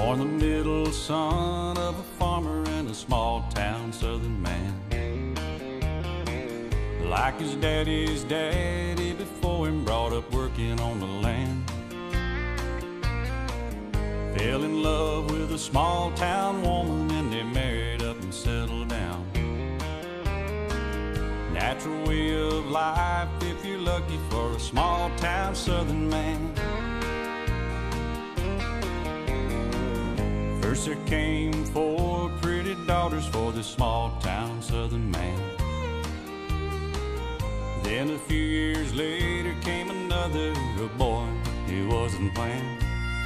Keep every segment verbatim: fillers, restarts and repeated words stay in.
Born the middle son of a farmer in a small town southern man. Like his daddy's daddy before him, brought up working on the land. Fell in love with a small town woman and they married up and settled down. Natural way of life if you're lucky for a small town southern man. First there came four pretty daughters for this small town southern man. Then a few years later came another, a boy he wasn't planned.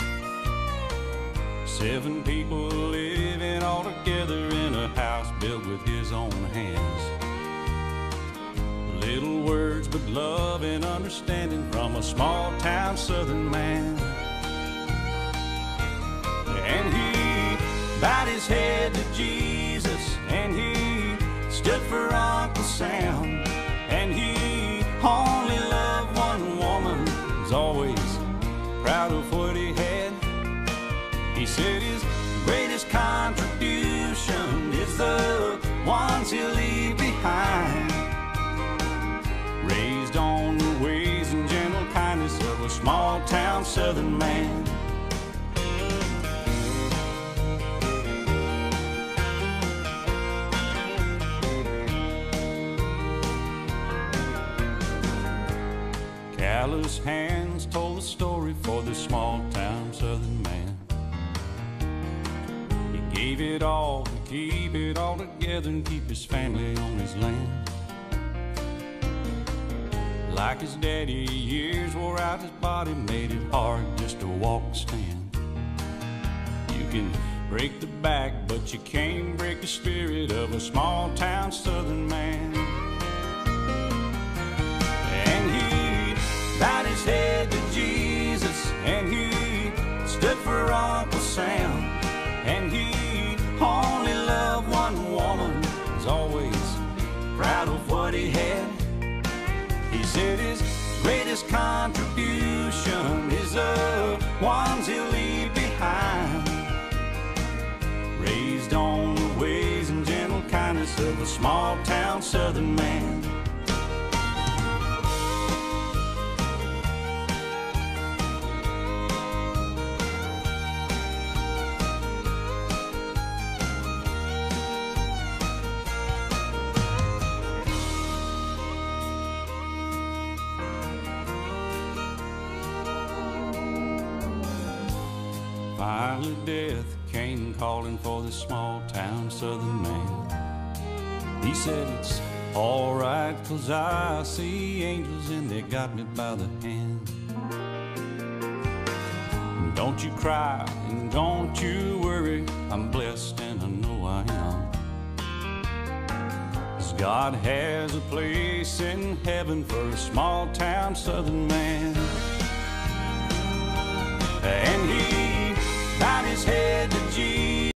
Seven people living all together in a house built with his own hands. Little words but love and understanding from a small town southern man. And he bowed his head to Jesus, and he stood for Uncle Sam. And he only loved one woman, was always proud of what he had. He said his greatest contribution is the ones he'll leave behind. Raised on the ways and gentle kindness of a small town southern man. Callous hands told the story for this small town southern man. He gave it all to keep it all together and keep his family on his land. Like his daddy, years wore out his body, made it hard just to walk and stand. You can break the back, but you can't break the spirit of a small town southern man. And he bowed his head to Jesus, and he stood for Uncle Sam. And he only loved one woman, was always proud of what he had. He said his greatest contribution is the ones he'll leave behind. Raised on the ways and gentle kindness of a small town southern man. Finally death came calling for this small town southern man. He said it's alright, 'cause I see angels and they got me by the hand. Don't you cry and don't you worry, I'm blessed and I know I am. 'Cause God has a place in heaven for a small town southern man. And he bowed his head to Jesus.